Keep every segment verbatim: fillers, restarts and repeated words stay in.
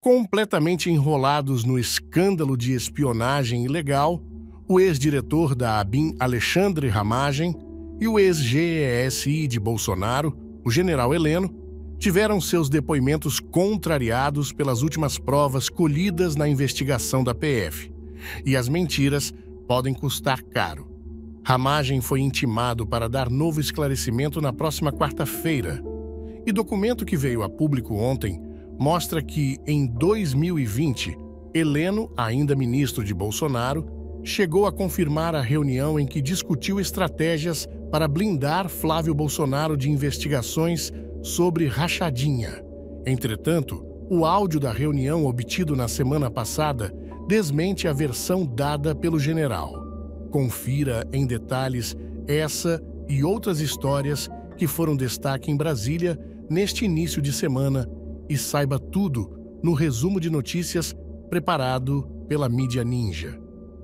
Completamente enrolados no escândalo de espionagem ilegal, o ex-diretor da ABIN, Alexandre Ramagem, e o ex-G E S I de Bolsonaro, o general Heleno, tiveram seus depoimentos contrariados pelas últimas provas colhidas na investigação da P F. E as mentiras podem custar caro. Ramagem foi intimado para dar novo esclarecimento na próxima quarta-feira. E documento que veio a público ontem mostra que, em dois mil e vinte, Heleno, ainda ministro de Bolsonaro, chegou a confirmar a reunião em que discutiu estratégias para blindar Flávio Bolsonaro de investigações sobre rachadinha. Entretanto, o áudio da reunião obtido na semana passada desmente a versão dada pelo general. Confira em detalhes essa e outras histórias que foram destaque em Brasília neste início de semana e saiba tudo no resumo de notícias preparado pela Mídia Ninja.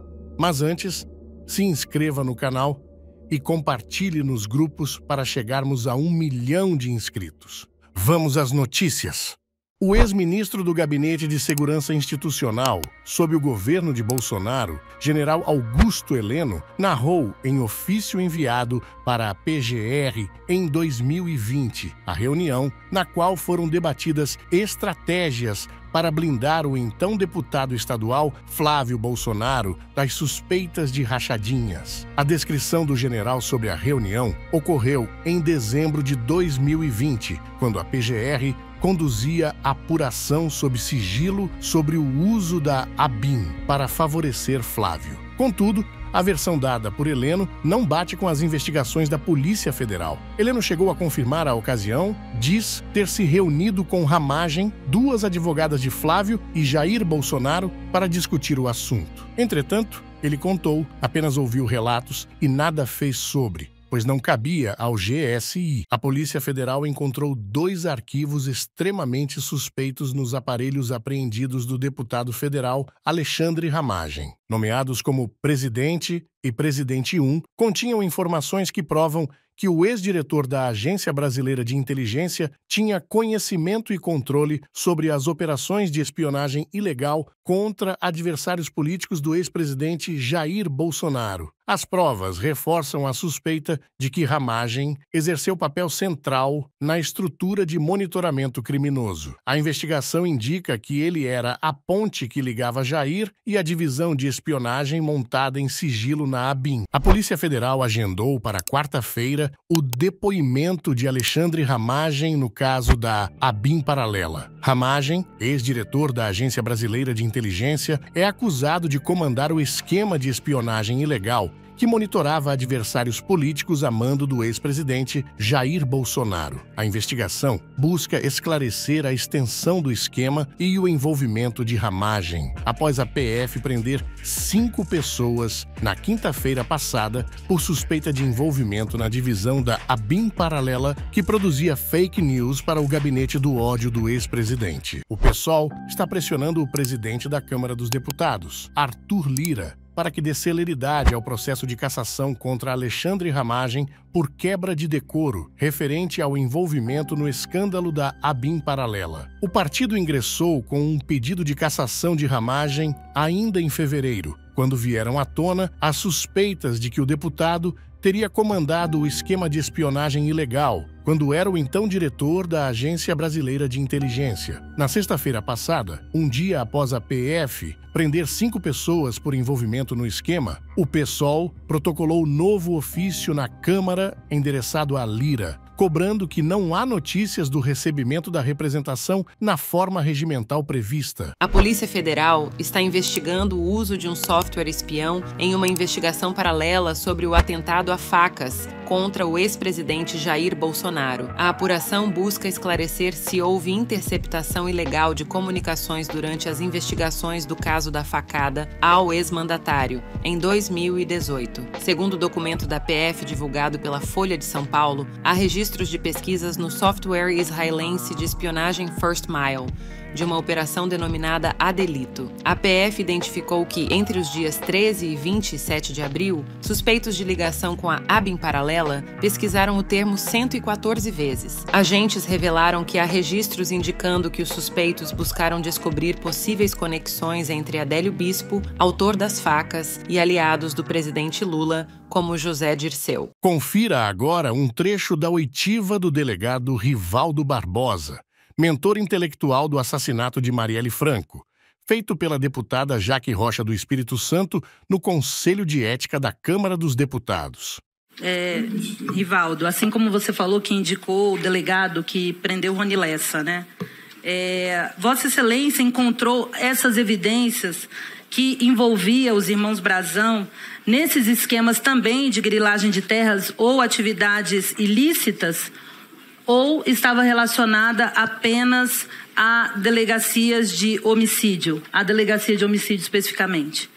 Mas antes, se inscreva no canal e compartilhe nos grupos para chegarmos a um milhão de inscritos. Vamos às notícias. O ex-ministro do Gabinete de Segurança Institucional, sob o governo de Bolsonaro, general Augusto Heleno, narrou em ofício enviado para a P G R em dois mil e vinte a reunião na qual foram debatidas estratégias para blindar o então deputado estadual Flávio Bolsonaro das suspeitas de rachadinhas. A descrição do general sobre a reunião ocorreu em dezembro de dois mil e vinte, quando a P G R conduzia apuração sob sigilo sobre o uso da ABIN para favorecer Flávio. Contudo, a versão dada por Heleno não bate com as investigações da Polícia Federal. Heleno chegou a confirmar a ocasião, diz ter se reunido com Ramagem, duas advogadas de Flávio e Jair Bolsonaro, para discutir o assunto. Entretanto, ele contou, apenas ouviu relatos e nada fez sobre, pois não cabia ao G S I. A Polícia Federal encontrou dois arquivos extremamente suspeitos nos aparelhos apreendidos do deputado federal Alexandre Ramagem. Nomeados como Presidente e Presidente um, continham informações que provam que o ex-diretor da Agência Brasileira de Inteligência tinha conhecimento e controle sobre as operações de espionagem ilegal contra adversários políticos do ex-presidente Jair Bolsonaro. As provas reforçam a suspeita de que Ramagem exerceu papel central na estrutura de monitoramento criminoso. A investigação indica que ele era a ponte que ligava Jair e a divisão de espionagem montada em sigilo na ABIN. A Polícia Federal agendou para quarta-feira o depoimento de Alexandre Ramagem no caso da ABIN Paralela. Ramagem, ex-diretor da Agência Brasileira de Inteligência, é acusado de comandar o esquema de espionagem ilegal que monitorava adversários políticos a mando do ex-presidente Jair Bolsonaro. A investigação busca esclarecer a extensão do esquema e o envolvimento de Ramagem, após a P F prender cinco pessoas na quinta-feira passada por suspeita de envolvimento na divisão da ABIN Paralela, que produzia fake news para o gabinete do ódio do ex-presidente. O PSOL está pressionando o presidente da Câmara dos Deputados, Arthur Lira, para que dê celeridade ao processo de cassação contra Alexandre Ramagem por quebra de decoro, referente ao envolvimento no escândalo da ABIN Paralela. O partido ingressou com um pedido de cassação de Ramagem ainda em fevereiro, quando vieram à tona as suspeitas de que o deputado teria comandado o esquema de espionagem ilegal, quando era o então diretor da Agência Brasileira de Inteligência. Na sexta-feira passada, um dia após a P F prender cinco pessoas por envolvimento no esquema, o PSOL protocolou novo ofício na Câmara endereçado a Lira, cobrando que não há notícias do recebimento da representação na forma regimental prevista. A Polícia Federal está investigando o uso de um software espião em uma investigação paralela sobre o atentado a facas contra o ex-presidente Jair Bolsonaro. A apuração busca esclarecer se houve interceptação ilegal de comunicações durante as investigações do caso da facada ao ex-mandatário, em dois mil e dezoito. Segundo o documento da P F divulgado pela Folha de São Paulo, há registros de pesquisas no software israelense de espionagem First Mile, de uma operação denominada Adelito. A P F identificou que, entre os dias treze e vinte e sete de abril, suspeitos de ligação com a ABIN paralela pesquisaram o termo cento e quatorze vezes. Agentes revelaram que há registros indicando que os suspeitos buscaram descobrir possíveis conexões entre Adélio Bispo, autor das facas, e aliados do presidente Lula, como José Dirceu. Confira agora um trecho da oitiva do delegado Rivaldo Barbosa, mentor intelectual do assassinato de Marielle Franco, feito pela deputada Jaque Rocha do Espírito Santo no Conselho de Ética da Câmara dos Deputados. É, Rivaldo, assim como você falou que indicou o delegado que prendeu Rony Lessa, né? É, Vossa Excelência encontrou essas evidências que envolvia os irmãos Brazão nesses esquemas também de grilagem de terras ou atividades ilícitas, ou estava relacionada apenas a delegacias de homicídio, a delegacia de homicídio especificamente?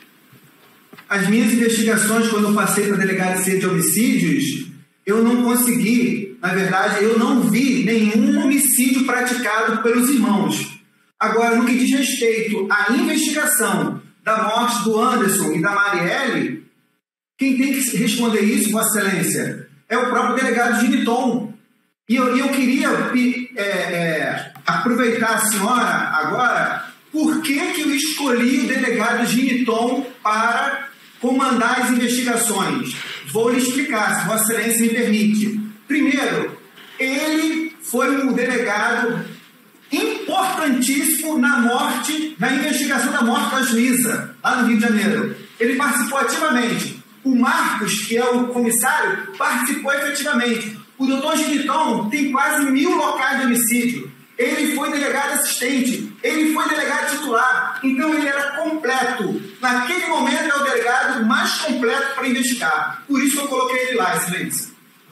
As minhas investigações, quando eu passei para a delegacia de homicídios, eu não consegui, na verdade, eu não vi nenhum homicídio praticado pelos irmãos. Agora, no que diz respeito à investigação da morte do Anderson e da Marielle, quem tem que responder isso, Vossa Excelência, é o próprio delegado Giniton. E eu, eu queria é, é, aproveitar a senhora agora, por que, que eu escolhi o delegado Giniton para comandar as investigações? Vou lhe explicar, se Vossa Excelência me permite. Primeiro, ele foi um delegado importantíssimo na morte, na investigação da morte da juíza, lá no Rio de Janeiro. Ele participou ativamente. O Marcos, que é o comissário, participou efetivamente. O doutor Giniton tem quase mil locais de homicídio. Ele foi delegado assistente, ele foi delegado titular. Então ele era completo. Naquele momento é o delegado mais completo para investigar. Por isso eu coloquei ele lá, Excelência.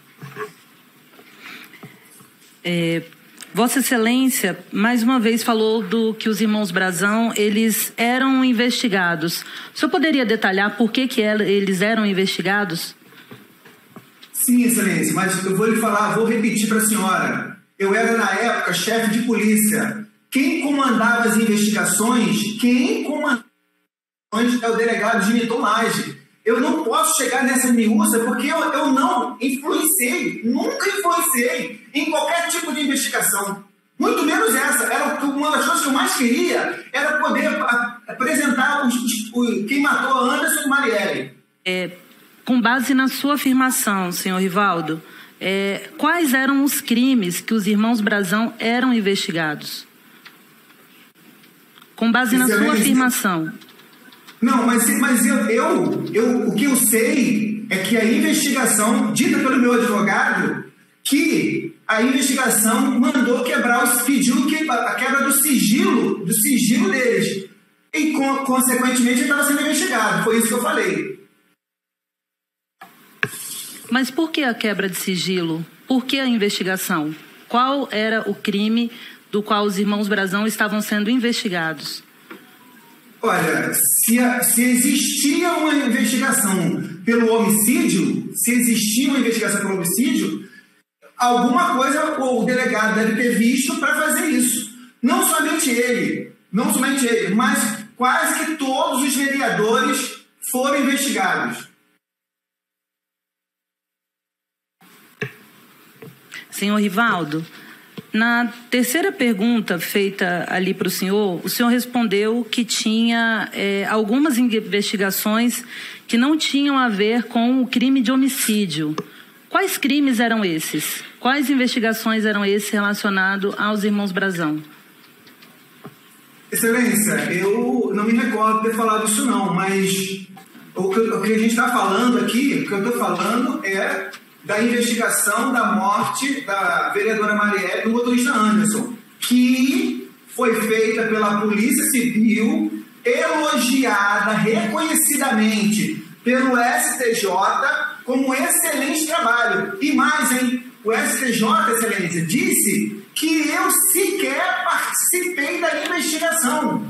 É... Vossa Excelência, mais uma vez, falou do que os irmãos Brazão, eles eram investigados. O senhor poderia detalhar por que, que eles eram investigados? Sim, Excelência, mas eu vou lhe falar, vou repetir para a senhora. Eu era, na época, chefe de polícia. Quem comandava as investigações, quem comandava é o delegado Giniton Lage. Eu não posso chegar nessa miúça porque eu, eu não influenciei, nunca influenciei em qualquer tipo de investigação. Muito menos essa. Era uma das coisas que eu mais queria, era poder apresentar os, os, os, quem matou a Anderson e Marielle. É, com base na sua afirmação, senhor Rivaldo, é, quais eram os crimes que os irmãos Brazão eram investigados? Com base na sua afirmação. Não, mas, mas eu, eu, eu, o que eu sei é que a investigação, dita pelo meu advogado, que a investigação mandou quebrar, os, pediu que, a quebra do sigilo, do sigilo deles. E, con, consequentemente, ele estava sendo investigado. Foi isso que eu falei. Mas por que a quebra de sigilo? Por que a investigação? Qual era o crime do qual os irmãos Brazão estavam sendo investigados? Olha, se, a, se existia uma investigação pelo homicídio, se existia uma investigação pelo homicídio, alguma coisa o delegado deve ter visto para fazer isso. Não somente ele, não somente ele, mas quase que todos os vereadores foram investigados. Senhor Rivaldo, na terceira pergunta feita ali para o senhor, o senhor respondeu que tinha é, algumas investigações que não tinham a ver com o crime de homicídio. Quais crimes eram esses? Quais investigações eram esses relacionados aos irmãos Brazão? Excelência, eu não me recordo de ter falado isso não, mas o que, o que a gente está falando aqui, o que eu estou falando é da investigação da morte da vereadora Marielle do motorista Anderson, que foi feita pela Polícia Civil, elogiada reconhecidamente pelo S T J como um excelente trabalho. E mais, hein? O S T J, Excelência, disse que eu sequer participei da investigação.